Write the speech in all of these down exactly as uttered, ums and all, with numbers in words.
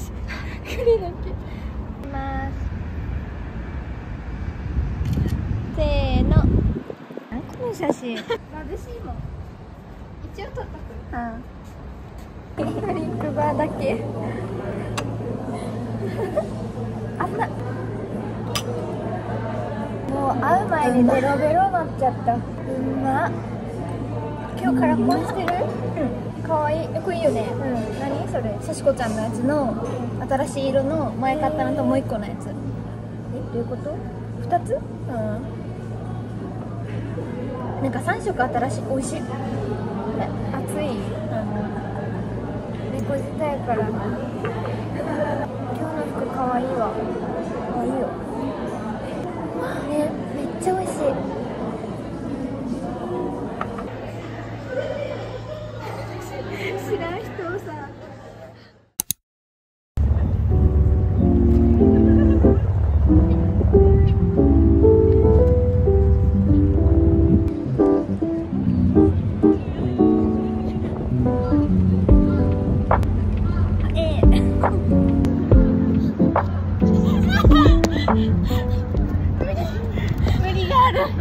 栗だけ。いきます。せーの。何この写真。眩しいもん。一応撮っとく。うん。ドリンクバーだけ。あんな。もう会う前にベロベロなっちゃった。うまっ。今日カラコンしてる？うん。かわいい。これいいよね。うん。何それ？さしこちゃんのやつの新しい色の前買ったのともう一個のやつ。え、どういうこと？二つ？うん。なんか三色新しい。美味しい。え、熱い？あの猫舌やから。今日の服かわいいわ。かわいいよ。ね、めっちゃ美味しい。知らん人をさ。ええ。無理がある。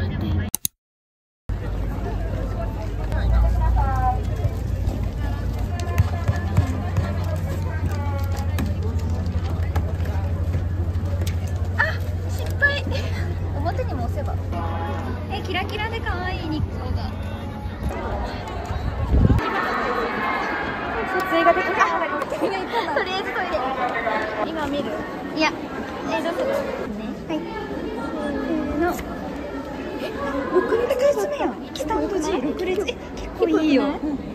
表にも押せば。え、キラキラで可愛い日光が。撮影ができた。とりあえずトイレ。今見る？いや。え、どうする？ね。はい。せーの。え、六列目やん。北本寺六列。え、結構いいよ。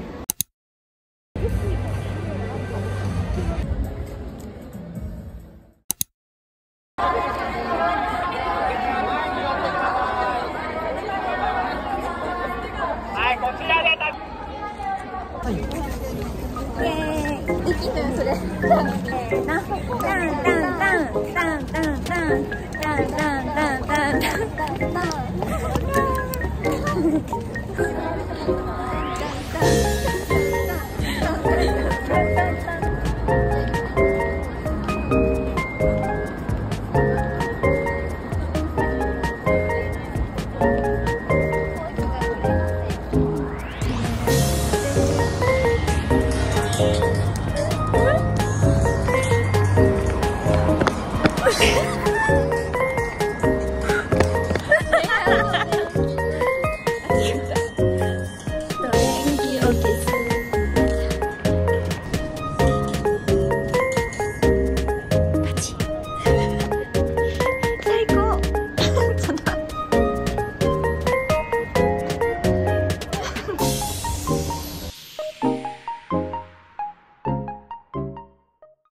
イエーイ。できんのよそれ。な、タンタンタンタンタンタンタンタンタンタンタンタンタン。